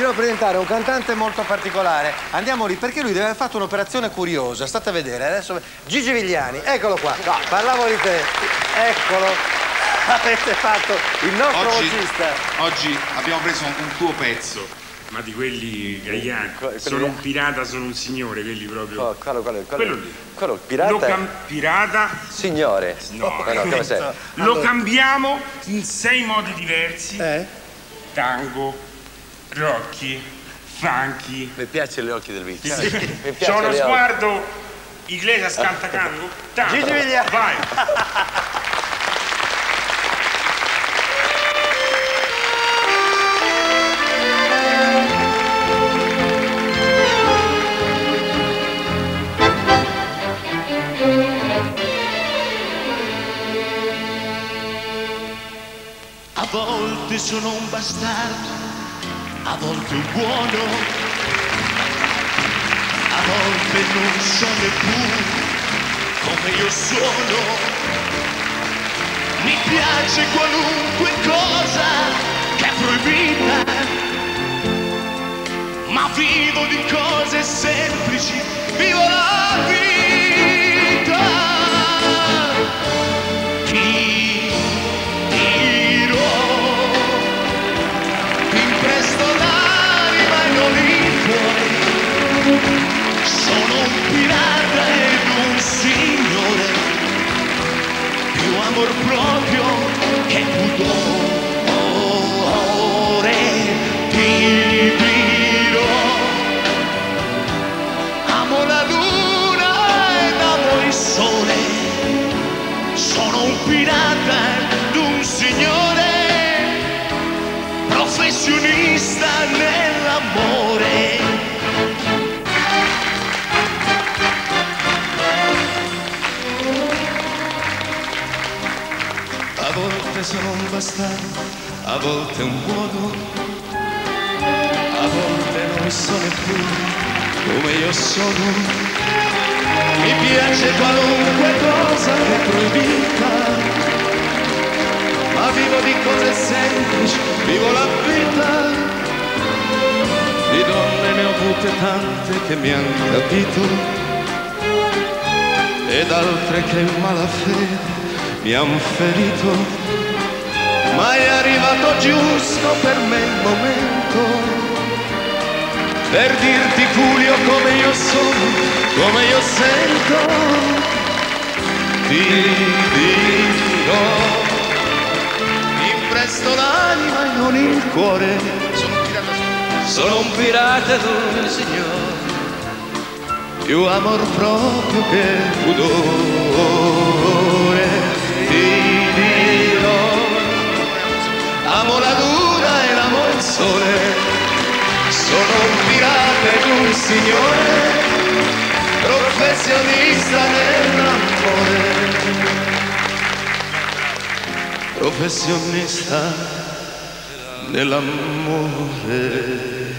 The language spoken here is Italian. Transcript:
devo presentare un cantante molto particolare. Andiamo lì perché lui deve aver fatto un'operazione curiosa. State a vedere adesso. Gigi Vigliani, eccolo qua. No, parlavo di te. Eccolo. Avete fatto il nostro vocista. Oggi abbiamo preso un tuo pezzo. Ma di quelli Gagliani. Sono un pirata, sono un signore, quelli proprio. Quello lì. Quello pirata. Pirata. Signore. No, come sei? Lo cambiamo in 6 modi diversi. Tango, Rocky, funky. Mi piace gli occhi del Vic. Sì. C'ho uno sguardo Iglesias canta tango. Gigi Vigliani. Vai. A volte sono un bastardo, a volte un buono, a volte non so neppure come io sono. Mi piace qualunque cosa che è proibita, ma vivo di cose semplici, vivo la vita. Sono un pirata ed un signore, più amor proprio che pudore. Ti dirò, amo la luna ed amo il sole. Sono un pirata ed un signore, professionista nell'amore. A volte sono un bastardo, a volte un buono, a volte non so neppure come io sono. Mi piace qualunque cosa che è proibita, ma vivo di cose semplici, vivo la vita. Di donne ne ho avute tante che mi han capito, ed altre che in malafede mi han ferito, ma è arrivato giusto per me il momento per dirti Giulio come io sono, come io sento. Ti dirò, ti presto l'anima e non il cuore. Sono un pirata ed un signore, più amor proprio che pudore. Amo la luna e amo il sole, sono un pirata ed un signore, professionista nell'amore, professionista nell'amore.